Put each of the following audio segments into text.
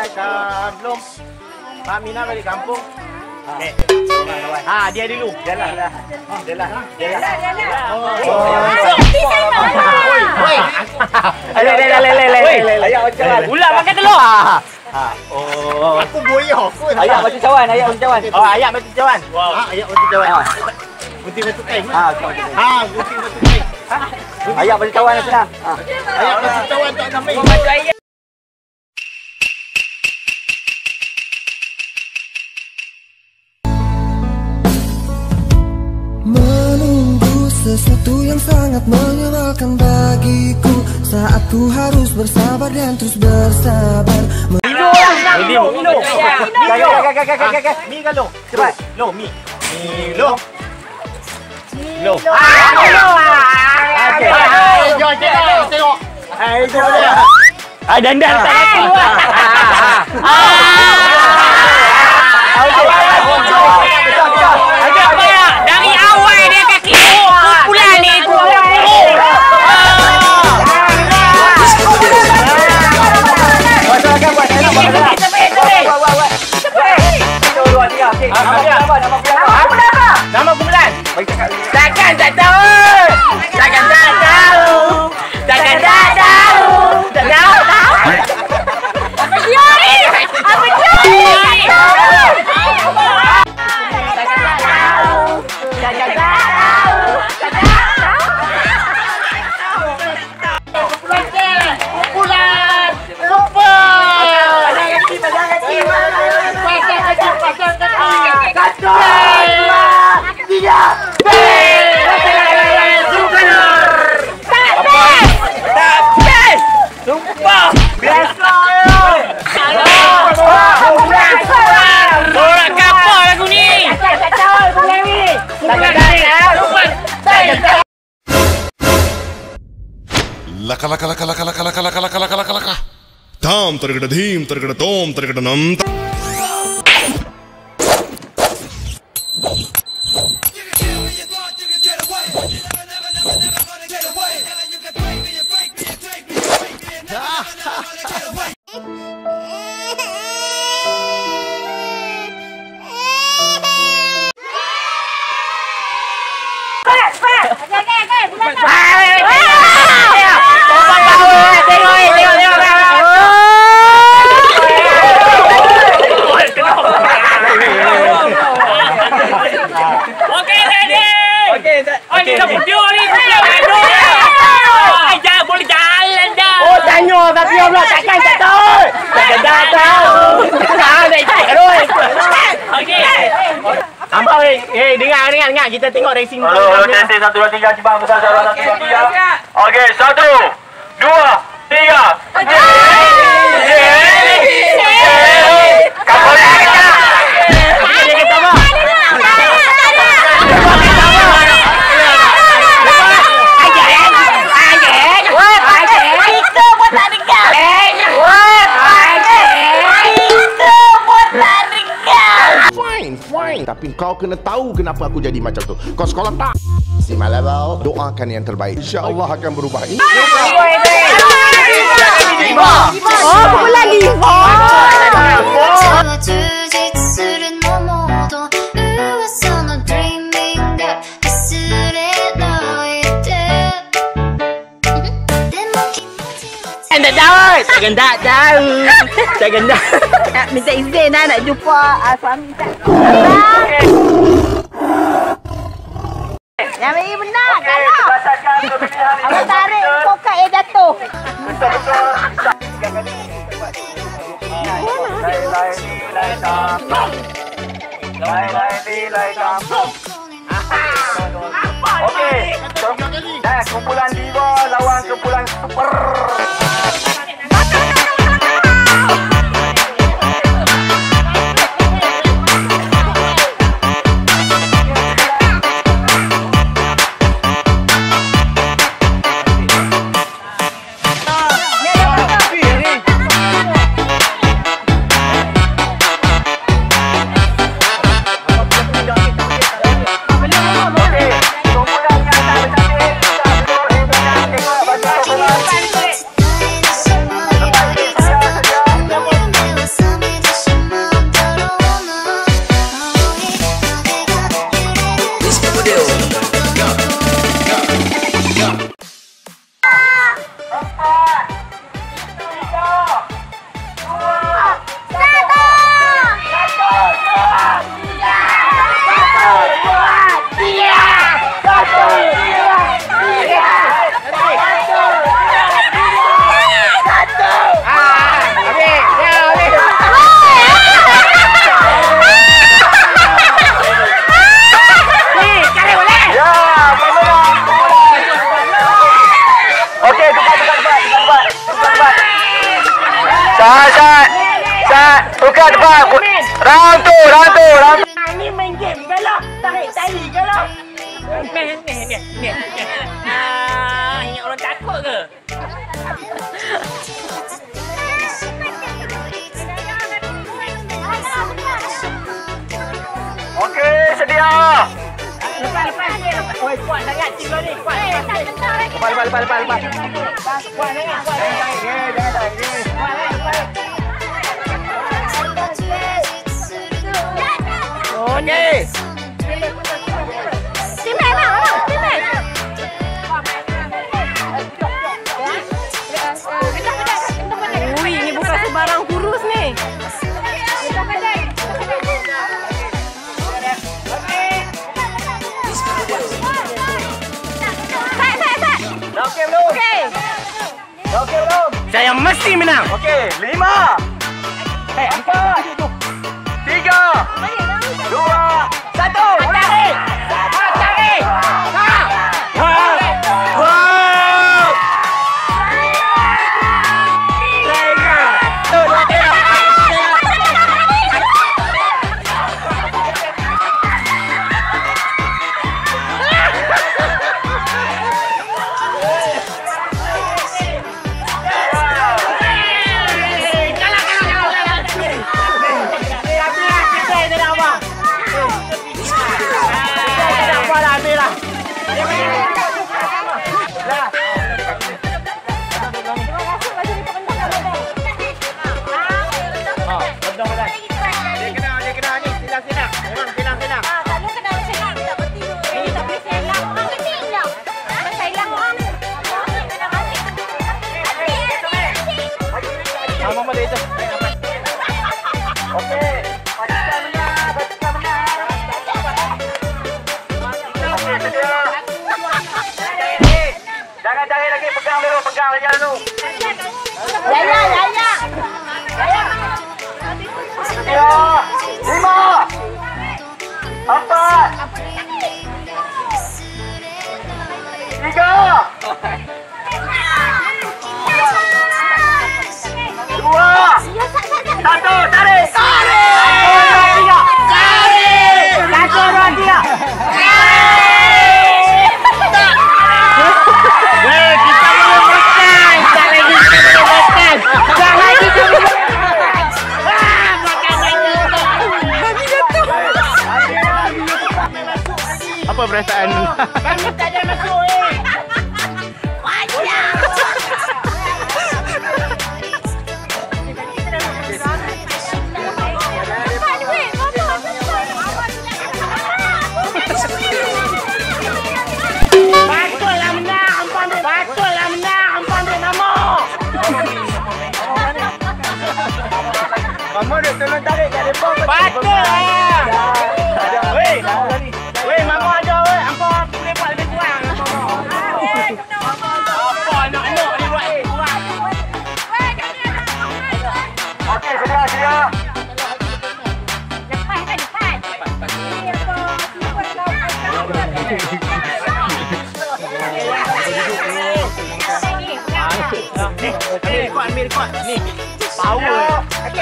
belum. Mak Mina balik kampung. Okey. Dia dulu. Jalan. Ayah macam cawan. Ulat makan telur. Aku boyok. Ayat macam cawan, ayat macam cawan. Ayat macam cawan. Ayat macam cawan. Gunting batu kain. Gunting batu kain. Ayat macam cawan yang senang. Ayat macam cawan tak sampai. Sesuatu yang sangat menyebalkan bagiku saat ku harus bersabar dan terus bersabar. Milo. Mi kalau. Cepat. Mi. Milo. Tengok. Dandan tak aku. Agak banyak. Dari awal dia kaki kumpulan ni. Nama kumpulan. Takkan tak tahu. Takkan tak tahu. Takkan tak tahu. Tak tahu. Apa dia ni? Apa dia ni? Laka. Tam tergada dhim tergada tom tergada nam. Dengar. Kita tengok racing. Halo, testing 1 2 3 cepat besar 1 2 3. Okey, 1 2 3. Kau boleh kita. Fine. Tapi kau kena tahu kenapa aku jadi macam tu. Kau sekolah tak? Si Malabal, doakan yang terbaik. InsyaAllah akan berubah. Kumpulan 5. Tak tahu. Minta izin nak jumpa suami tak. Yang ini benar kalau awak tarik kokak yang jatuh. Okey. Kumpulan Diva lawan kumpulan Super. cepat. Round 2. Ini main game ke lah? Tarik tali ke lah? Ni. Ingat orang takut ke? Okey, sedia. Lepas. Oi, kuat sangat tim ni. Kuat. Lepas. Kuat sangat. Jangan tarik ni. Okey. Timai bang. Timai. Ui, ini bukan sebarang kurus ni. Okey belum? Okey belum? Saya mesti menang. Okey, 5. 4. 3. 2. 1. Tarik. Tarik. Jangan tarik lagi, pegang dulu Yaya. 5. 4. 3. 2. 1. Tarik. 'Apa perasaan? Kami tak ada masuk Patutlah menang. Ampun dia nama. Kamu dah tolong tarik kat depan. Patutlah. Weh, mama ada weh. Ampun boleh buat lebih kurang. Apa anak-anak ni buat Okey, sedia. Ambil kuat. Ni. Power. Okey.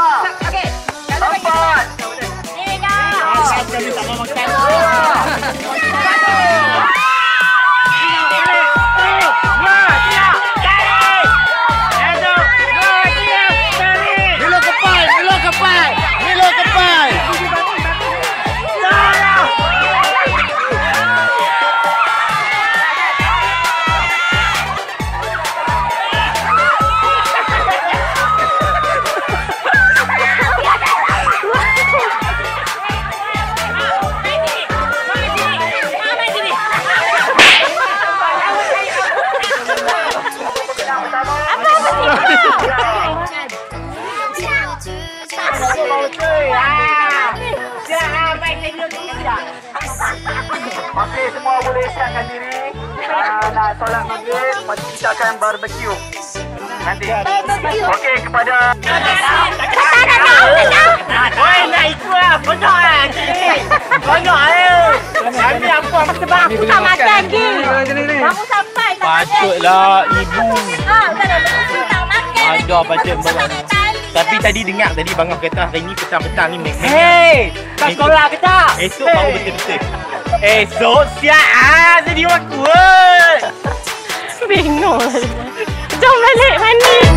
4. Kami tak mau makan. Milo kepai. Okey, semua boleh siapkan diri. Nak solat maghrib, lepas tu kita akan barbecue. Nanti. Okey, kepada Oi, nak ikut lah. Bonyok lah. Kami apa sebab aku tak makan ni. Kamu sampai tak makan. Patutlah ibu Tak makan. ada patut bawa Tapi tadi dengar tadi Bang Af kata hari ni petang-petang ni main. Hei, kau sekolah ke tak? Esok baru betul-betul. Esok siap jadi waktu. Bingung. Jom balik mandi.